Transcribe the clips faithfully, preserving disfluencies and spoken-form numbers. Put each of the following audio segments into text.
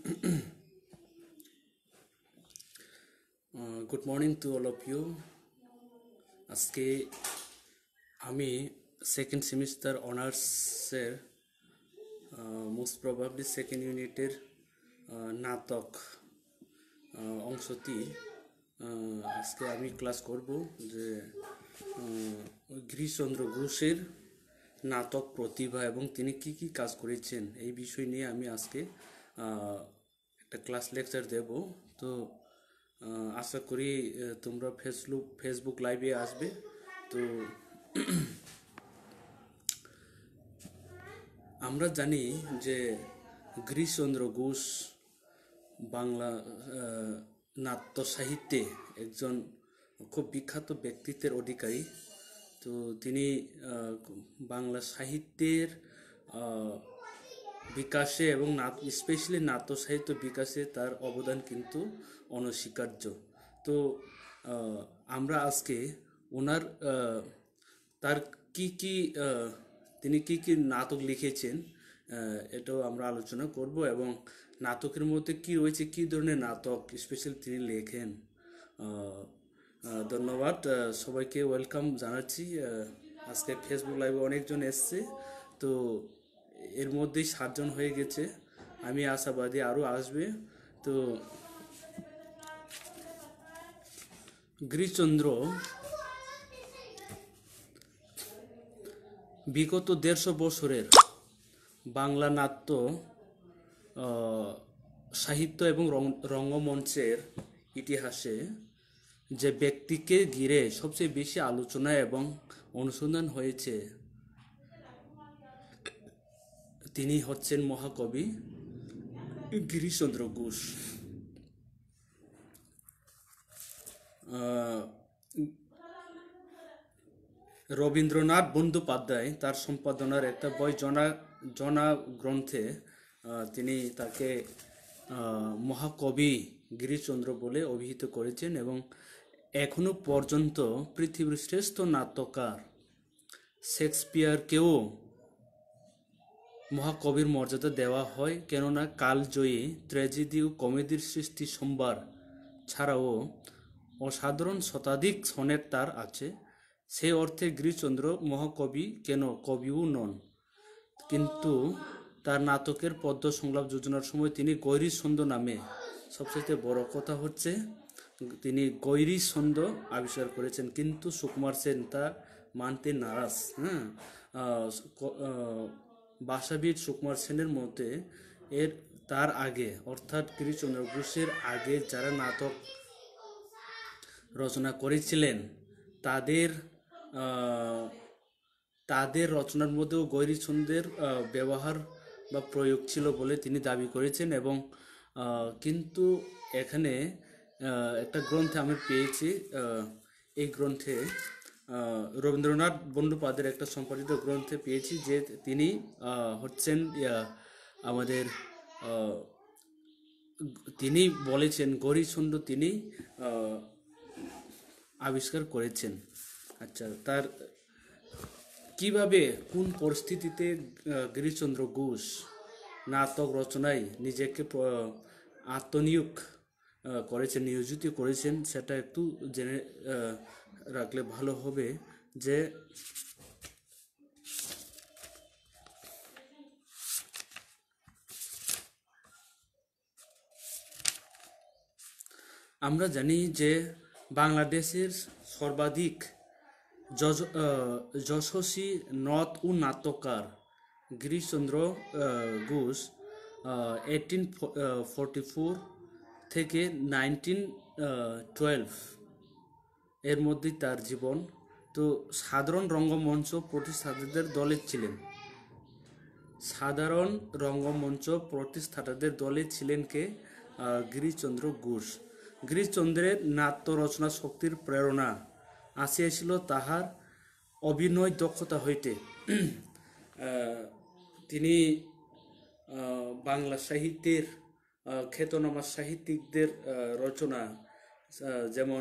Uh, good morning to all of you. আজকে আমি second semester অনার্সের মোস্ট প্রবাবলি সেকেন্ড ইউনিটের নাটক আহ, অংশটি আহ, আজকে আমি ক্লাস করব যে আহ, গিরিশচন্দ্র ঘোষের নাটক প্রতিভা এবং তিনি কি কি কাজ করেছেন এই বিষয় নিয়ে আমি আজকে আহ, একটা ক্লাস লেকচার দেব। তো আহ, আশা করি আহ, তোমরা ফেসবুক ফেসবুক লাইভে আসবে। তো আমরা জানি যে গিরিশচন্দ্র ঘোষ বাংলা আহ, নাট্য সাহিত্যে একজন খুব বিখ্যাত ব্যক্তিত্বের অধিকারী। তো তিনি আহ, বাংলা সাহিত্যের আহ, বিকাশে এবং নাট স্পেশালি নাট্য সাহিত্য বিকাশে তার অবদান কিন্তু অনস্বীকার্য। তো আহ, আমরা আজকে ওনার আহ, তার কি কি আহ, তিনি কি কি নাটক লিখেছেন আহ, এটাও আমরা আলোচনা করব এবং নাটকের মধ্যে কি রয়েছে, কি ধরনের নাটক স্পেশালি তিনি লেখেন। আহ, আহ, ধন্যবাদ, আহ, সবাইকে ওয়েলকাম জানাচ্ছি। আহ, আজকে ফেসবুক লাইভে অনেকজন এসছে। তো এর মধ্যেই সাতজন হয়ে গেছে, আমি আশাবাদী আরও আসবে। তো গিরিশচন্দ্র বিগত দেড়শো বছরের বাংলা নাট্য আহ, সাহিত্য এবং রং- রঙ্গমঞ্চের ইতিহাসে যে ব্যক্তিকে ঘিরে সবচেয়ে বেশি আলোচনা এবং অনুসন্ধান হয়েছে তিনি হচ্ছেন মহাকবি গিরিশচন্দ্র ঘোষ। আহ, রবীন্দ্রনাথ বন্দ্যোপাধ্যায় তার সম্পাদনার একটা বই জনা জনা গ্রন্থে আহ, তিনি তাকে আহ, মহাকবি গিরিশচন্দ্র বলে অভিহিত করেছেন এবং এখনো পর্যন্ত পৃথিবীর শ্রেষ্ঠ নাট্যকার শেক্সপিয়ারকেও মহাকবির মর্যাদা দেওয়া হয়, কেননা কালজয়ী ট্র্যাজেডি ও কমেডির সৃষ্টি সম্ভার ছাড়াও অসাধারণ শতাধিক সনেট তার আছে। সেই অর্থে গিরিশচন্দ্র মহাকবি কেন, কবিও নন। কিন্তু তার নাটকের পদ্য সংলাপ যোজনার সময় তিনি গৈরী ছন্দ নামে, সবচেয়ে বড় কথা হচ্ছে তিনি গৈরী ছন্দ আবিষ্কার করেছেন, কিন্তু সুকুমার সেন তা মানতে নারাজ। হ্যাঁ, আহ, ক- আহ, ভাষাবিদ সুকুমার সেনের মতে এর তার আগে অর্থাৎ গিরিশচন্দ্র ঘোষের আগে যারা নাটক রচনা করেছিলেন তাদের আহ, তাদের রচনার মধ্যেও গৈরী ছন্দের আহ, ব্যবহার বা প্রয়োগ ছিল বলে তিনি দাবি করেছেন। এবং আহ, কিন্তু এখানে আহ, একটা গ্রন্থে আমি পেয়েছি, আহ, এই গ্রন্থে আহ, রবীন্দ্রনাথ বন্দ্যোপাধ্যায়ের একটা সম্পাদিত গ্রন্থে পেয়েছি যে তিনি আহ, হচ্ছেন ইয়া, আমাদের আহ, তিনি বলেছেন গৌরীছন্দ তিনি আহ, আবিষ্কার করেছেন। আচ্ছা, তার কিভাবে কোন পরিস্থিতিতে আহ, গিরিশচন্দ্র ঘোষ নাটক রচনায় নিজেকে প- আত্মনিয়োগ আহ, করেছেন, নিয়োজিত করেছেন, সেটা একটু জেনে আহ, রাখলে ভালো হবে। যে আমরা জানি যে বাংলাদেশের সর্বাধিক যশ- আহ, যশস্বী নট ও নাট্যকার গিরিশচন্দ্র আহ, ঘোষ এইটিন ফোরটি ফোর থেকে নাইনটিন টুয়েলভ এর মধ্যেই তার জীবন। তো সাধারণ রঙ্গমঞ্চ প্রতিষ্ঠাতাদের দলে ছিলেন সাধারণ রঙ্গমঞ্চ প্রতিষ্ঠাতাদের দলে ছিলেন কে? আহ, গিরিশচন্দ্র ঘোষ। গিরিশচন্দ্রের নাট্য রচনা শক্তির প্রেরণা আসিয়াছিল তাহার অভিনয় দক্ষতা হইতে। আহ, তিনি আহ, বাংলা সাহিত্যের আহ, খ্যাতনামা সাহিত্যিকদের আহ, রচনা আহ, যেমন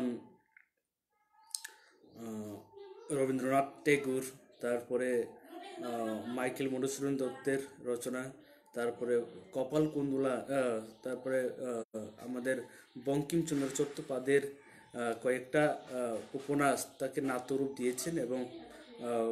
আহ, রবীন্দ্রনাথ টেগোর, তারপরে আহ, মাইকেল মধুসূদন দত্তের রচনা, তারপরে কপালকুণ্ডলা, আহ, তারপরে আহ, আমাদের বঙ্কিমচন্দ্র চট্টোপাধ্যায়ের আহ, কয়েকটা আহ, উপন্যাস তাকে নাট্যরূপ দিয়েছেন এবং আহ,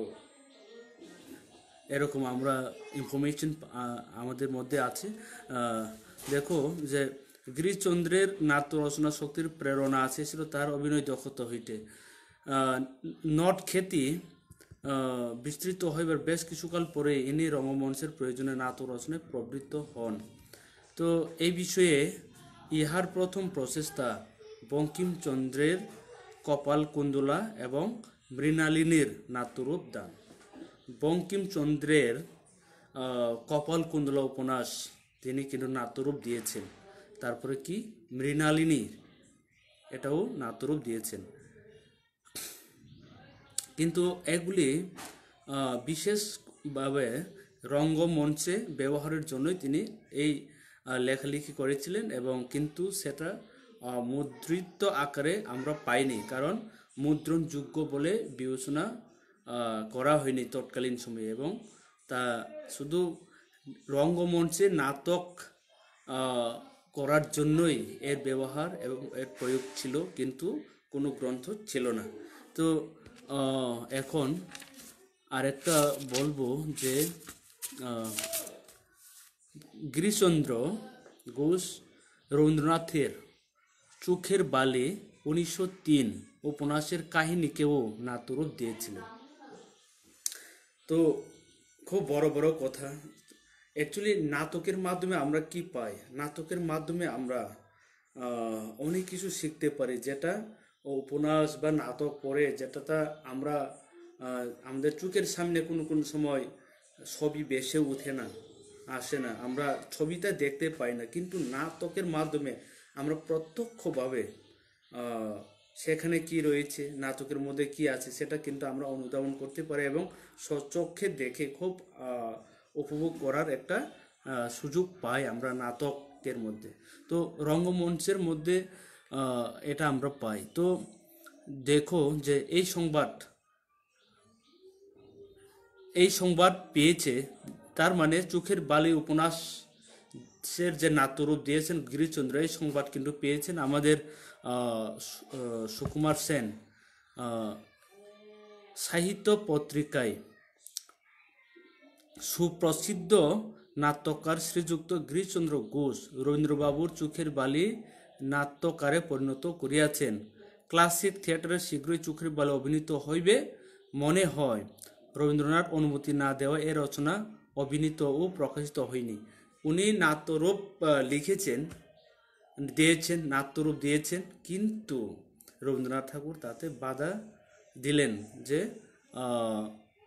এরকম আমরা ইনফরমেশন আমাদের মধ্যে আছে। আহ, দেখো যে গিরিশচন্দ্রের নাট্য রচনা শক্তির প্রেরণা আছে ছিল তার অভিনয় দক্ষতা হইতে। আহ, নট খ্যাতি আহ, বিস্তৃত হইবার বেশ কিছুকাল পরে ইনি রঙ্গমঞ্চের প্রয়োজনে নাট্য রচনায় প্রবৃত্ত হন। তো এই বিষয়ে ইহার প্রথম প্রচেষ্টা বঙ্কিমচন্দ্রের কপালকুণ্ডলা এবং মৃণালিনীর নাট্যরূপ দান। বঙ্কিমচন্দ্রের আহ, কপালকুণ্ডলা উপন্যাস তিনি কিন্তু নাট্যরূপ দিয়েছেন। তারপরে কি মৃণালিনী, এটাও নাট্যরূপ দিয়েছেন। কিন্তু এগুলি আহ, বিশেষভাবে রঙ্গমঞ্চে ব্যবহারের জন্যই তিনি এই আহ, লেখালেখি করেছিলেন এবং কিন্তু সেটা আহ, মুদ্রিত আকারে আমরা পাইনি, কারণ মুদ্রণযোগ্য বলে বিবেচনা আহ, করা হয়নি তৎকালীন সময়ে, এবং তা শুধু রঙ্গমঞ্চে নাটক আহ, করার জন্যই এর ব্যবহার এবং এর প্রয়োগ ছিল, কিন্তু কোনো গ্রন্থ ছিল না। তো আহ, এখন আরেকটা বলবো যে আহ, গিরিশচন্দ্র ঘোষ রবীন্দ্রনাথের চোখের বালি উনিশশো তিন উপন্যাসের কাহিনীকেও নাট্যরূপ দিয়েছিলেন। তো খুব বড় বড় কথা। অ্যাকচুয়ালি নাটকের মাধ্যমে আমরা কি পাই? নাটকের মাধ্যমে আমরা আহ, অনেক কিছু শিখতে পারি, যেটা উপন্যাস বা নাটক পড়ে যেটা আমরা আহ, আমাদের চোখের সামনে কোনো কোনো সময় ছবি বেসে ওঠে না, আসে না, আমরা ছবিটা দেখতে পাই না, কিন্তু নাটকের মাধ্যমে আমরা প্রত্যক্ষভাবে আহ, সেখানে কি রয়েছে, নাটকের মধ্যে কি আছে, সেটা কিন্তু আমরা অনুধাবন করতে পারি এবং স্বচক্ষে দেখে খুব আহ, উপভোগ করার একটা আহ, সুযোগ পাই আমরা নাটকের মধ্যে। তো রঙ্গমঞ্চের মধ্যে আহ, এটা আমরা পাই। তো দেখো যে এই সংবাদ এই সংবাদ পেয়েছে, তার মানে চোখের বালি উপন্যাসের যে নাট্যরূপ দিয়েছেন গিরিশচন্দ্র, এই সংবাদ কিন্তু পেয়েছেন আমাদের আহ, সু- আহ, সুকুমার সেন আহ, সাহিত্য পত্রিকায়। সুপ্রসিদ্ধ নাট্যকার শ্রীযুক্ত গিরিশচন্দ্র ঘোষ রবীন্দ্রবাবুর চোখের বালি নাট্যকারে পরিণত করিয়াছেন। ক্লাসিক থিয়েটারে শীঘ্রই চোখের বালি অভিনীত হইবে মনে হয়। রবীন্দ্রনাথ অনুমতি না দেওয়া এ রচনা অভিনীত ও প্রকাশিত হয়নি। উনি নাট্যরূপ আহ, লিখেছেন, দিয়েছেন, নাট্যরূপ দিয়েছেন, কিন্তু রবীন্দ্রনাথ ঠাকুর তাতে বাধা দিলেন যে আহ,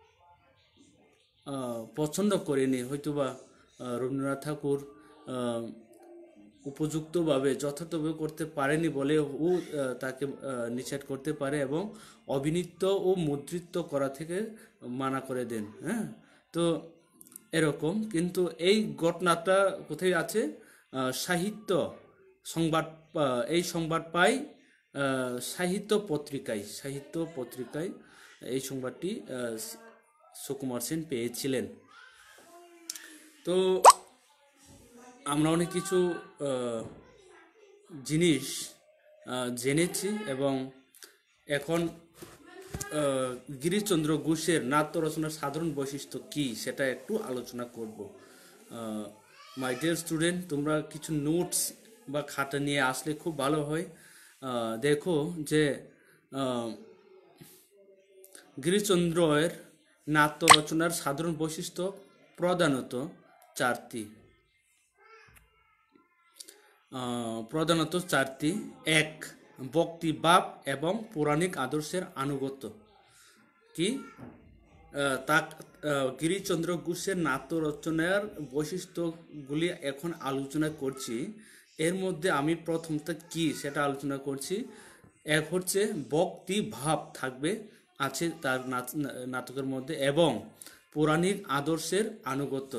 আহ, পছন্দ করেনি, হয়তোবা আহ, রবীন্দ্রনাথ ঠাকুর আহ, উপযুক্তভাবে যথাযথভাবে করতে পারেনি বলে ও আহ, তাকে আহ, নিষেধ করতে পারে এবং অভিনীত ও মুদ্রিত করা থেকে মানা করে দেন। হ্যাঁ, তো এরকম। কিন্তু এই ঘটনাটা কোথায় আছে? আহ, সাহিত্য সংবাদ, আহ, এই সংবাদ পাই আহ, সাহিত্য পত্রিকায় সাহিত্য পত্রিকায় এই সংবাদটি আহ, সুকুমার সেন পেয়েছিলেন। তো আমরা অনেক কিছু আহ, জিনিস আহ, জেনেছি এবং এখন আহ, গিরিশচন্দ্র ঘোষের নাট্য রচনার সাধারণ বৈশিষ্ট্য কি সেটা একটু আলোচনা করব। মাই ডিয়ার স্টুডেন্ট, তোমরা কিছু নোটস বা খাতা নিয়ে আসলে খুব ভালো হয়। আহ, দেখো যে আহ, গিরিশচন্দ্রের নাট্য রচনার সাধারণ বৈশিষ্ট্য প্রধানত চারটি। আহ, প্রধানত চারটি। এক, ভক্তিভাব এবং পৌরাণিক আদর্শের আনুগত্য। কি আহ, তা আহ, গিরিশচন্দ্র ঘোষের নাট্য রচনার বৈশিষ্ট্যগুলি এখন আলোচনা করছি। এর মধ্যে আমি প্রথমটা কি সেটা আলোচনা করছি। এক হচ্ছে ভক্তি ভাব থাকবে, আছে তার নাচ- নাটকের মধ্যে, এবং পৌরাণিক আদর্শের আনুগত্য।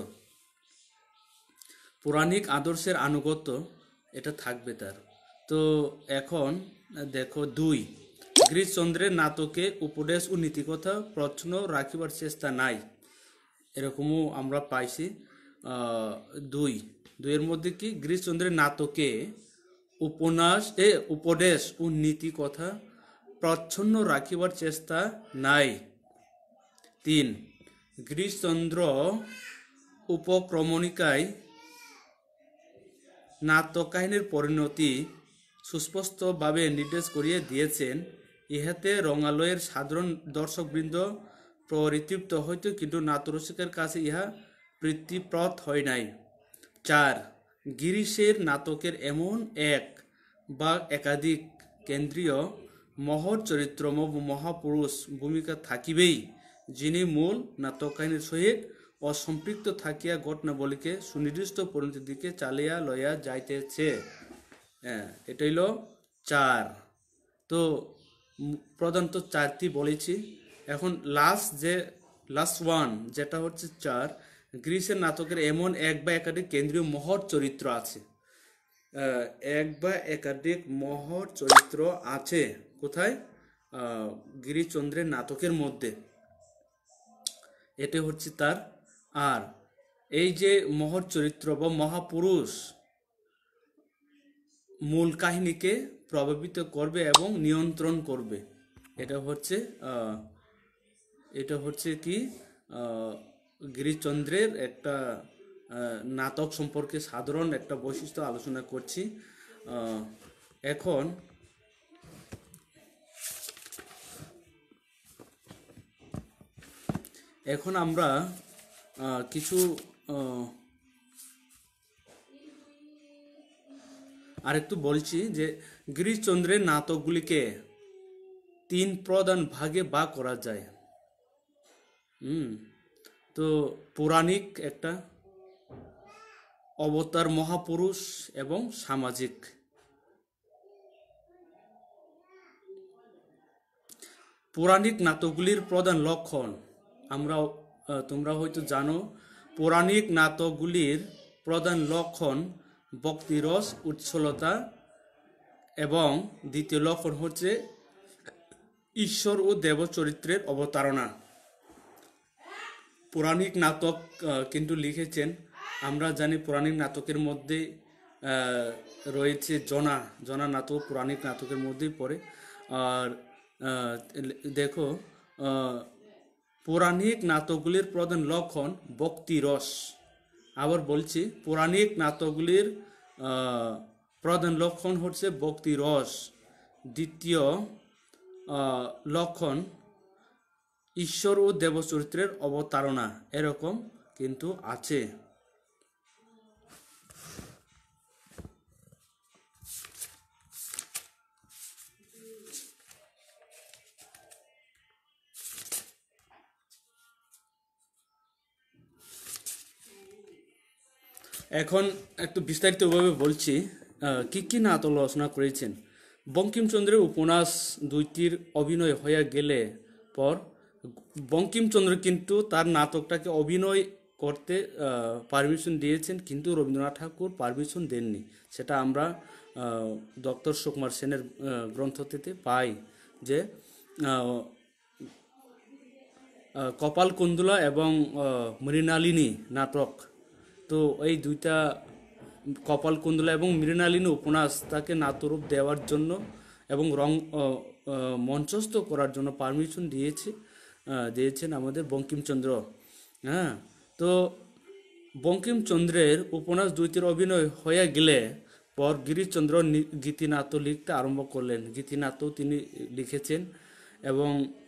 পৌরাণিক আদর্শের আনুগত্য এটা থাকবে তার। তো এখন দেখো দুই, গিরিশচন্দ্রের নাটকে উপদেশ ও নীতিকথা প্রচ্ছন্ন রাখিবার চেষ্টা নাই, এরকমও আমরা পাইছি। আহ, দুই দুইয়ের মধ্যে কি গিরিশচন্দ্রের নাটকে উপন্যাস এ উপদেশ ও নীতি কথা প্রচ্ছন্ন রাখিবার চেষ্টা নাই। তিন গিরিশচন্দ্র উপক্রমণিকায় নাটক কাহিনীর পরিণতি সুস্পষ্টভাবে নির্দেশ করিয়া দিয়েছেন। ইহাতে রঙালয়ের সাধারণ দর্শকবৃন্দ পরিতৃপ্ত হইত, কিন্তু নাট্যরসিকের কাছে ইহা প্রীতিপ্রদ হয় নাই। চার গিরিশের নাটকের এমন এক বা একাধিক কেন্দ্রীয় মহৎ চরিত্র মহাপুরুষ ভূমিকা থাকিবেই, যিনি মূল নাটক কাহিনীর সহিত অসম্পৃক্ত থাকিয়া ঘটনাবলীকে সুনির্দিষ্ট পরিণতির দিকে চালিয়া লইয়া যাইতেছে। হ্যাঁ, এটা হইল চার। তো প্রধানত চারটি বলেছি। এখন লাস্ট যে লাস্ট ওয়ান যেটা হচ্ছে চার, গ্রিসের নাটকের এমন এক বা একাধিক কেন্দ্রীয় মহৎ চরিত্র আছে। এক বা একাধিক মহৎ চরিত্র আছে কোথায়? গিরিশচন্দ্রের নাটকের মধ্যে। এটা হচ্ছে তার। আর এই যে মহৎ চরিত্র বা মহাপুরুষ মূল কাহিনীকে প্রভাবিত করবে এবং নিয়ন্ত্রণ করবে, এটা হচ্ছে এটা হচ্ছে কি গিরিশচন্দ্রের একটা নাটক সম্পর্কে সাধারণ একটা বৈশিষ্ট্য আলোচনা করছি। এখন এখন আমরা কিছু আরেকটু বলছি যে গিরিশচন্দ্রের নাটকগুলিকে তিন প্রধান ভাগে ভাগ করা যায়। হুম তো পৌরাণিক একটা, অবতার মহাপুরুষ এবং সামাজিক। পৌরাণিক নাটকগুলির প্রধান লক্ষণ আমরা তোমরা হয়তো জানো। পৌরাণিক নাটকগুলির প্রধান লক্ষণ ভক্তিরস, উচ্ছলতা, এবং দ্বিতীয় লক্ষণ হচ্ছে ঈশ্বর ও দেব চরিত্রের অবতারণা। পৌরাণিক নাটক কিন্তু লিখেছেন, আমরা জানি পৌরাণিক নাটকের মধ্যে রয়েছে জনা জনা নাটক পৌরাণিক নাটকের মধ্যেই পড়ে। আর দেখো, পৌরাণিক নাটকগুলির প্রধান লক্ষণ ভক্তিরস। আবার বলছি, পৌরাণিক নাটকগুলির প্রধান লক্ষণ হচ্ছে ভক্তিরস। দ্বিতীয় লক্ষণ ঈশ্বর ও দেব চরিত্রের অবতারণা। এরকম কিন্তু আছে। এখন একটু বিস্তারিতভাবে বলছি কি কি নাটক রচনা করেছেন। বঙ্কিমচন্দ্রের উপন্যাস দুইটির অভিনয় হয়ে গেলে পর বঙ্কিমচন্দ্র কিন্তু তার নাটকটাকে অভিনয় করতে পারমিশন দিয়েছেন, কিন্তু রবীন্দ্রনাথ ঠাকুর পারমিশন দেননি। সেটা আমরা ডক্টর সুকুমার সেনের গ্রন্থটিতে পাই যে কপালকুণ্ডলা এবং মৃণালিনী নাটক, তো এই দুইটা কপালকুণ্ডলা এবং মৃণালিনী উপন্যাস তাকে নাট্যরূপ দেওয়ার জন্য এবং রং মঞ্চস্থ করার জন্য পারমিশন দিয়েছে দিয়েছেন আমাদের বঙ্কিমচন্দ্র। হ্যাঁ, তো বঙ্কিমচন্দ্রের উপন্যাস দুইটির অভিনয় হয়ে গেলে পর গিরিশচন্দ্র গীতিনাট্য লিখতে আরম্ভ করলেন। গীতিনাট্য তিনি লিখেছেন এবং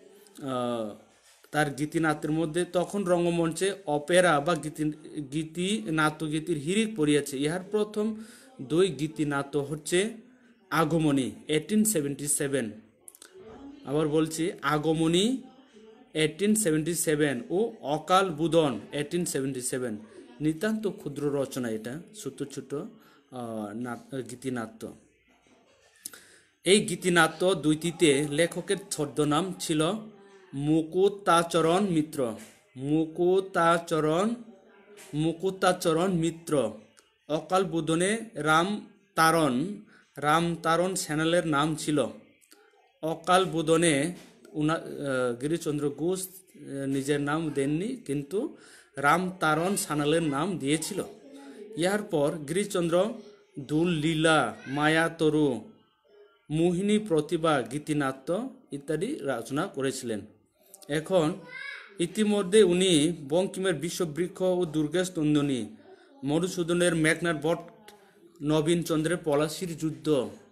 তার গীতিনাট্যের মধ্যে তখন রঙ্গমঞ্চে অপেরা বা গীতি গীতি নাট্যগীতির হিড়িক পড়িয়াছে। ইহার প্রথম দুই গীতিনাট্য হচ্ছে আগমনী এইটিন সেভেন্টি সেভেন, আবার বলছি আগমনী এইটিন সেভেন্টি সেভেন ও অকাল বুদন এইটিন সেভেন্টি সেভেন। নিতান্ত ক্ষুদ্র রচনা, এটা ছোট ছোট গীতিনাট্য। এই গীতিনাট্য দুইটিতে লেখকের ছদ্মনাম ছিল মুকুতাচরণ মিত্র। মুকুতাচরণ মুকুতাচরণ মিত্র। অকাল বুদনে রামতারণ রামতারণ সেনালের নাম ছিল। অকাল বুদনে উনা গিরিশচন্দ্র ঘোষ নিজের নাম দেননি, কিন্তু রামতারণ সানালের নাম দিয়েছিল। ইহার পর গিরিশচন্দ্র দুল লীলা, মায়া তরু, মোহিনী প্রতিভা, গীতিনাট্য ইত্যাদি রচনা করেছিলেন। এখন ইতিমধ্যে উনি বঙ্কিমের বিশ্ববৃক্ষ ও দুর্গেশ নন্দিনী, মধুসূদনের মেঘনাদ বট, নবীনচন্দ্রের পলাশির যুদ্ধ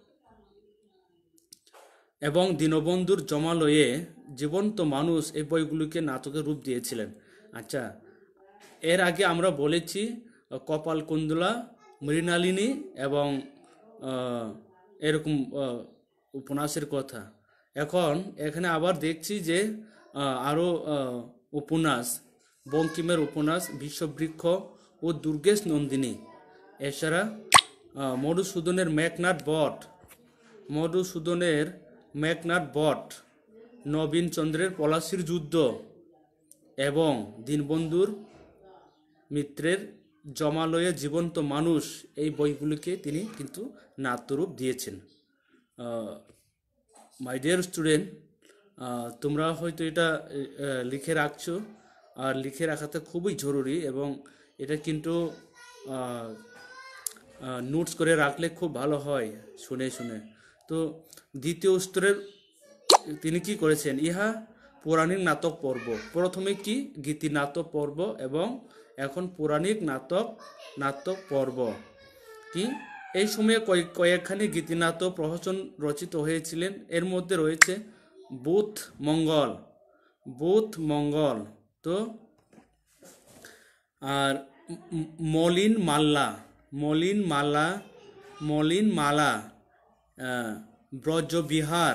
এবং দীনবন্ধুর জমালয়ে জীবন্ত মানুষ এই বইগুলিকে নাটকের রূপ দিয়েছিলেন। আচ্ছা, এর আগে আমরা বলেছি কপালকুণ্ডলা, মৃণালিনী এবং এরকম উপন্যাসের কথা। এখন এখানে আবার দেখছি যে আরও উপন্যাস, বঙ্কিমের উপন্যাস বিশ্ববৃক্ষ ও দুর্গেশ নন্দিনী, এছাড়া মধুসূদনের মেঘনাদ বট, মধুসূদনের মেঘনাদ বট, নবীনচন্দ্রের পলাশির যুদ্ধ এবং দীনবন্ধুর মিত্রের জমালয়ে জীবন্ত মানুষ, এই বইগুলিকে তিনি কিন্তু নাট্যরূপ দিয়েছেন। মাই ডিয়ার স্টুডেন্ট, তোমরা হয়তো এটা লিখে রাখছো, আর লিখে রাখাটা খুবই জরুরি এবং এটা কিন্তু নোটস করে রাখলে খুব ভালো হয় শুনে শুনে। তো দ্বিতীয় স্তরের তিনি কি করেছেন, ইহা পৌরাণিক নাটক পর্ব। প্রথমে কি গীতি নাটক পর্ব এবং এখন পৌরাণিক নাটক নাটক পর্ব। কি এই সময়ে কয়েক কয়েকখানি গীতিনাটক প্রহসন রচিত হয়েছিলেন। এর মধ্যে রয়েছে বুধ মঙ্গল, বুধ মঙ্গল তো আর মলিন মাল্লা, মলিন মালা, মলিন মালা, ব্রজবিহার,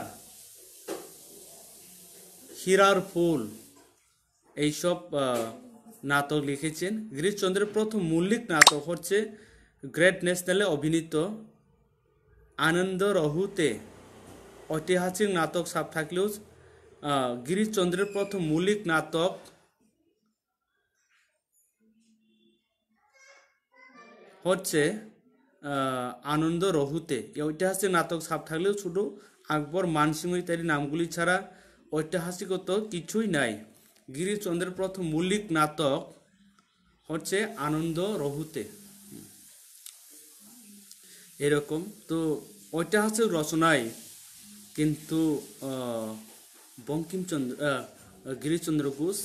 হীরার ফুল, এইসব নাটক লিখেছেন। গিরিশচন্দ্রের প্রথম মৌলিক নাটক হচ্ছে গ্রেট ন্যাশনালে অভিনীত আনন্দ রহুতে। ঐতিহাসিক নাটক সাপ থাকলেও গিরিশচন্দ্রের প্রথম মৌলিক নাটক হচ্ছে আনন্দ রহুতে। ঐতিহাসিক নাটক সাপ থাকলেও শুধু আকবর, মানসিংহ ইত্যাদি নামগুলি ছাড়া ঐতিহাসিকত কিছুই নাই। গিরিশচন্দ্রের প্রথম মৌলিক নাটক হচ্ছে আনন্দ রহুতে। এরকম তো ঐতিহাসিক রচনায় কিন্তু বঙ্কিমচন্দ্র গিরিশচন্দ্র ঘোষ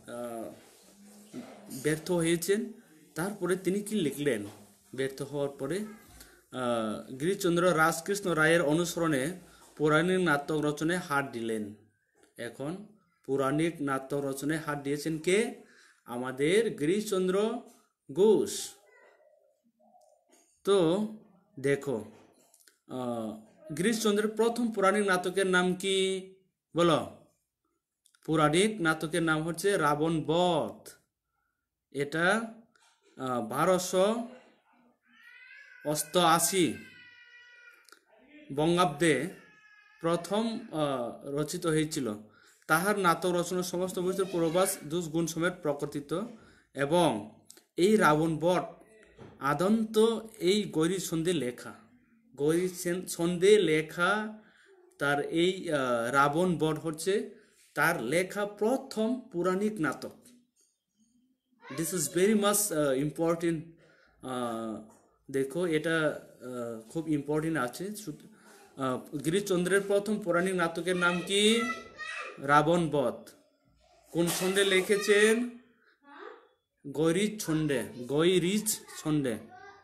ব্যর্থ হয়েছেন। তারপরে তিনি কি লিখলেন, ব্যর্থ হওয়ার পরে গিরিশচন্দ্র রাজকৃষ্ণ রায়ের অনুসরণে পৌরাণিক নাটক রচনায় হাত দিলেন। এখন পৌরাণিক নাটক রচনায় হাত দিয়েছেন কে? আমাদের গিরিশচন্দ্র ঘোষ। তো দেখো, গিরিশচন্দ্রের প্রথম পৌরাণিক নাটকের নাম কি বলো? পৌরাণিক নাটকের নাম হচ্ছে রাবণ বধ। এটা বারোশো অষ্টআশি বঙ্গাব্দে প্রথম রচিত হয়েছিল। তাহার নাটক রচনার সমস্ত বইয়ের পূর্বাভাস দুষ্গুণ সমেত প্রকটিত এবং এই রাবণ বধ আদন্ত এই গৌরী সন্ধে লেখা, গৌরী সন্ধে লেখা তার এই রাবণ বধ হচ্ছে তার লেখা প্রথম পৌরাণিক নাটক। This is very much important. দেখো এটা খুব ইম্পর্টেন্ট আছে। গিরিশচন্দ্রের প্রথম পৌরাণিক নাটকের নাম কি? রাবণ বধ। কোন ছন্দে লিখেছেন? গৈরিচ ছন্দে, গৈরিচ ছন্দে।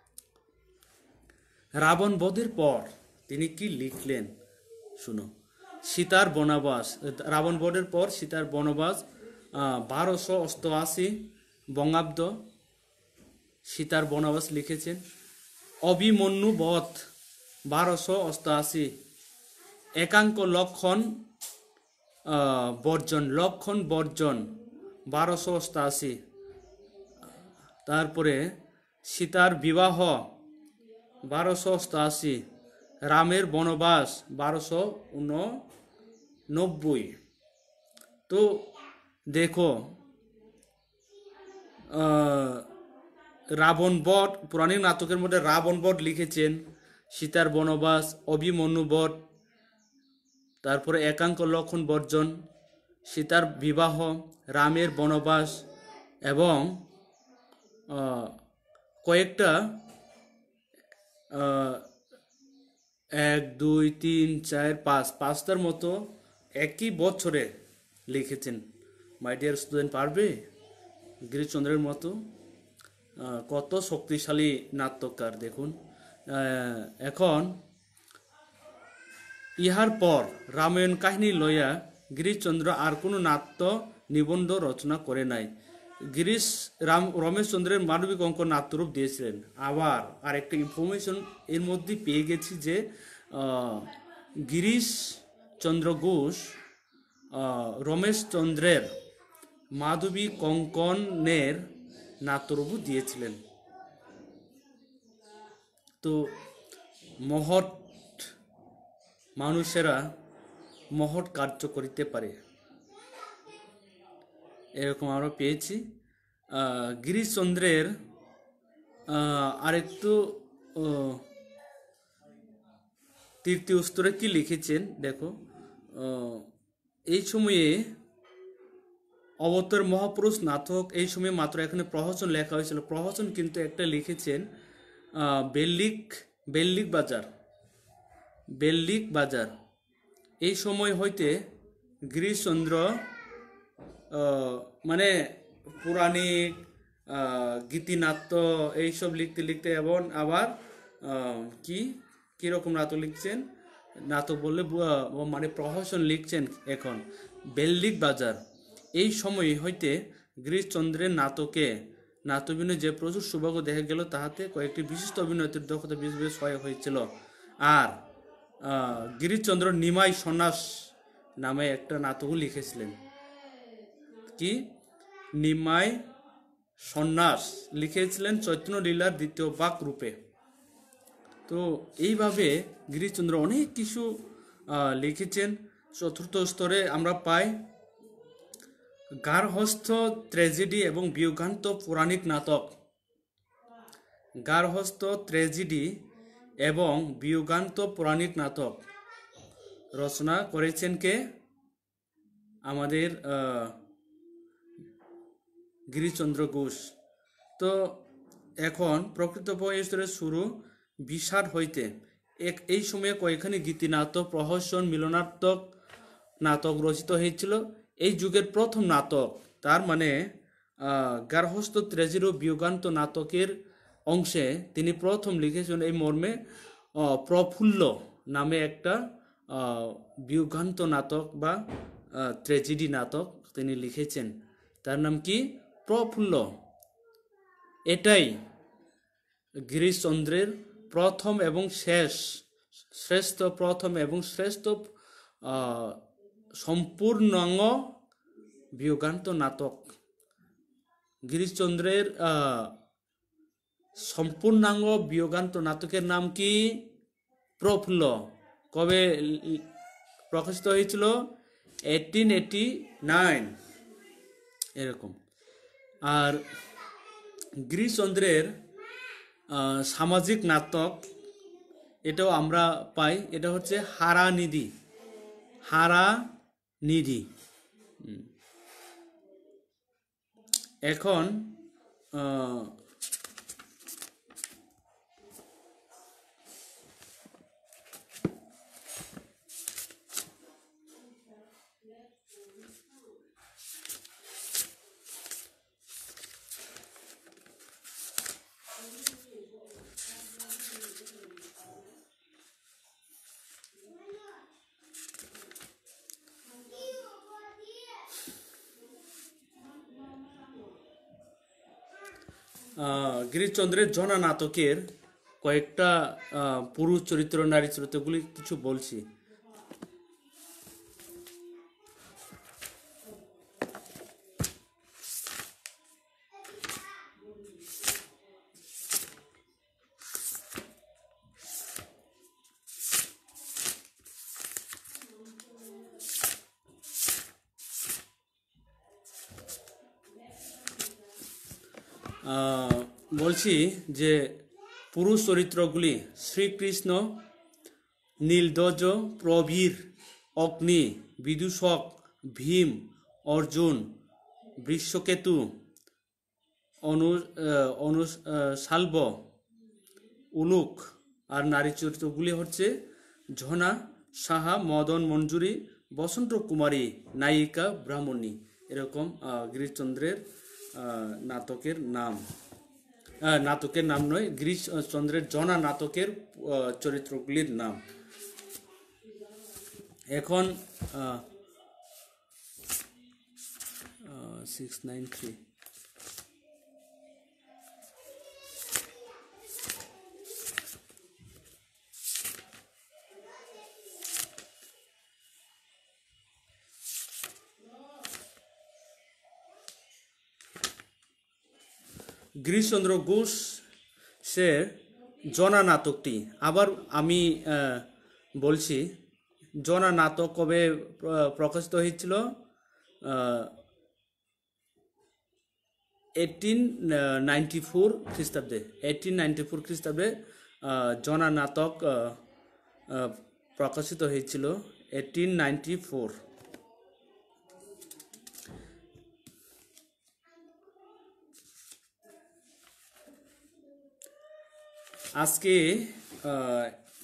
রাবণ বধের পর তিনি কি লিখলেন শুনো। সীতার বনবাস, রাবণ বধের পর সীতার বনবাস বারোশো অষ্টআশি বঙ্গাব্দ সীতার বনবাস লিখেছেন। অভিমন্যু বধ বারোশো অষ্টআশি। একাঙ্ক লক্ষণ বর্জন, লক্ষণ বর্জন বারোশো অষ্টআশি। তারপরে সীতার বিবাহ বারোশো অষ্টআশি। রামের বনবাস বারোশো উননব্বই। তো দেখো, রাবণ বধ পৌরাণিক নাটকের মধ্যে রাবণ বধ লিখেছেন, সীতার বনবাস, অভিমন্যু বধ, তারপরে একাঙ্ক লক্ষণ বর্জন, সীতার বিবাহ, রামের বনবাস এবং আহ, কয়েকটা আহ, এক দুই তিন চার পাঁচ পাঁচটার মতো একই বছরে লিখেছেন। মাই ডিয়ার স্টুডেন্ট, পারবে গিরিশচন্দ্রের মতো? আহ, কত শক্তিশালী নাট্যকার দেখুন। আহ, এখন ইহার পর রামায়ণ কাহিনী লইয়া গিরিশচন্দ্র আর কোনো নাট্য নিবন্ধ রচনা করে নাই। গিরিশ রাম রমেশচন্দ্রের মানবিক অঙ্ক নাট্যরূপ দিয়েছিলেন। আবার আর একটা ইনফরমেশন এর মধ্যে পেয়ে গেছি যে আহ, গিরিশচন্দ্র ঘোষ আহ, রমেশচন্দ্রের মাধবী কঙ্কনের নাট্যরূপও দিয়েছিলেন। তো মহৎ মানুষেরা মহৎ কার্য করিতে পারে, এরকম আমরা পেয়েছি। আহ, গিরিশচন্দ্রের আহ, আরেকটু আহ, তৃতীয় স্তরে কি লিখেছেন দেখো। আহ, এই সময়ে অবতার মহাপুরুষ নাটক এই সময়ে মাত্র এখানে প্রহসন লেখা হয়েছিল। প্রহসন কিন্তু একটা লিখেছেন আহ, বেল্লিক বেল্লিক বাজার বেল্লিক বাজার এই সময় হইতে গিরিশচন্দ্র আহ, মানে পৌরাণিক আহ, গীতিনাট্য এইসব লিখতে লিখতে এবং আবার আহ, কি কীরকম নাটক লিখছেন, নাটক বললে বু- মানে প্রহসন লিখছেন এখন বেল্লিক বাজার। এই সময় হইতে গিরিশচন্দ্রের নাটকে নাট্যবিনয় যে প্রচুর সৌভাগ্য দেখা গেল, তাহাতে কয়েকটি বিশিষ্ট অভিনেত্রীর দক্ষতা বেশ বেশ সহায়ক হয়েছিল। আর আহ, গিরিশচন্দ্র নিমাই সন্ন্যাস নামে একটা নাটকও লিখেছিলেন। কি নিমাই সন্ন্যাস লিখেছিলেন চৈতন্য লীলার দ্বিতীয় বাক রূপে। তো এইভাবে গিরিশচন্দ্র অনেক কিছু আহ, লিখেছেন। চতুর্থ স্তরে আমরা পাই গার্হস্থ ট্র্যাজেডি এবং বিয়োগান্ত পৌরাণিক নাটক। গার্হস্থ ট্র্যাজেডি এবং বিয়োগান্ত পৌরাণিক নাটক রচনা করেছেন কে? আমাদের আহ, গিরিশচন্দ্র ঘোষ। তো এখন প্রকৃতপক্ষে স্তরের শুরু বিষাদ হইতে এক এই সময়ে কয়েকখানি গীতিনাটক প্রহসন মিলনাত্মক নাটক রচিত হয়েছিল। এই যুগের প্রথম নাটক, তার মানে আহ, গার্হস্থ ট্র্যাজেডি ও বিয়োগান্ত নাটকের অংশে তিনি প্রথম লিখেছেন এই মর্মে আহ, প্রফুল্ল নামে একটা আহ, বিয়োগান্ত নাটক বা ট্র্যাজেডি নাটক তিনি লিখেছেন। তার নাম কি? প্রফুল্ল। এটাই গিরিশচন্দ্রের প্রথম এবং শেষ শ্রেষ্ঠ প্রথম এবং শ্রেষ্ঠ আহ, সম্পূর্ণাঙ্গ বিয়োগান্ত নাটক। গিরিশচন্দ্রের আহ, সম্পূর্ণাঙ্গ বিয়োগান্ত নাটকের নাম কি? প্রফুল্ল। কবে ল- প্রকাশিত হয়েছিল? এইটিন এইটি নাইন এরকম। আর গিরিশচন্দ্রের আহ, সামাজিক নাটক এটাও আমরা পাই। এটা হচ্ছে হারানিধি। হারানিধি। হুম। এখন আহ, আহ, গিরিশচন্দ্রের জনা নাটকের কয়েকটা আহ, পুরুষ চরিত্র নারী চরিত্রগুলি কিছু বলছি। আহ, বলছি যে পুরুষ চরিত্রগুলি শ্রীকৃষ্ণ, নীলধ্বজ, প্রবীর, অগ্নি, বিদূষক, ভীম, অর্জুন, বৃষকেতু, অনু আহ, অনু আহ, শাল্ব, উলুক। আর নারী চরিত্রগুলি হচ্ছে ঝনা, সাহা, মদন মঞ্জুরি, বসন্ত কুমারী, নায়িকা, ব্রাহ্মণী। এরকম আহ, গিরিশচন্দ্রের আহ, নাটকের নাম, আহ, নাটকের নাম নয়, গিরিশচন্দ্রের জনা নাটকের আহ, চরিত্রগুলির নাম। এখন six nine three Girishchandra Ghosh সে জনা নাটকটি, আবার আমি আহ, বলছি, জনা নাটক কবে প্র- প্রকাশিত হয়েছিল? এইটিন নাইনটি ফোর খ্রিস্টাব্দে। এইটিন নাইনটি ফোর খ্রিস্টাব্দে আহ, জনা নাটক আহ, আহ, প্রকাশিত হয়েছিল, এইটিন নাইনটি ফোর। আজকে আহ,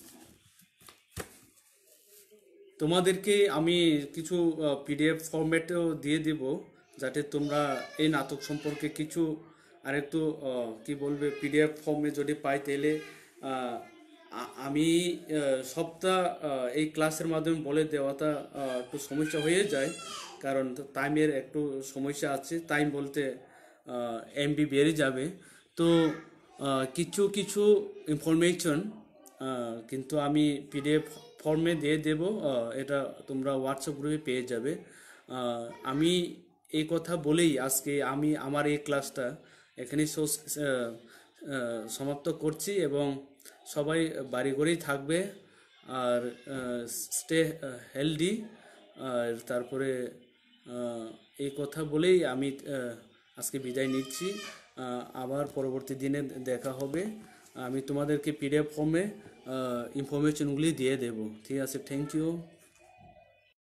তোমাদেরকে আমি কিছু পিডিএফ ফরম্যাটেও দিয়ে দেব, যাতে তোমরা এই নাটক সম্পর্কে কিছু আরেকটু আহ, কি বলবে, পিডিএফ ফর্মে যদি পাই তাহলে আহ, আ- আমি আহ, সবটা আহ, এই ক্লাসের মাধ্যমে বলে দেওয়াটা আহ, একটু সমস্যা হয়ে যায়, কারণ টাইমের একটু সমস্যা আছে। টাইম বলতে এমবি বেড়ে যাবে। তো আহ, কিছু কিছু ইনফরমেশন কিন্তু আমি পিডিএফ ফর্মে দিয়ে দেব, আহ, এটা তোমরা হোয়াটসঅ্যাপ গ্রুপে পেয়ে যাবে। আহ, আমি এই কথা বলেই আজকে আমি আমার এই ক্লাসটা এখানে শেষ- আহ, আহ, সমাপ্ত করছি, এবং সবাই বাড়ি ঘরেই থাকবে, আর স্টে হেলদি। আর তারপরে আহ, এই কথা বলেই আমি আহ, আজকে বিদায় নিচ্ছি। আহ, আবার পরবর্তী দিনে দেখা হবে। আমি তোমাদেরকে পিডিএফ ফর্মে ইনফরমেশনগুলি দিয়ে দেবো। ঠিক আছে, থ্যাংক ইউ।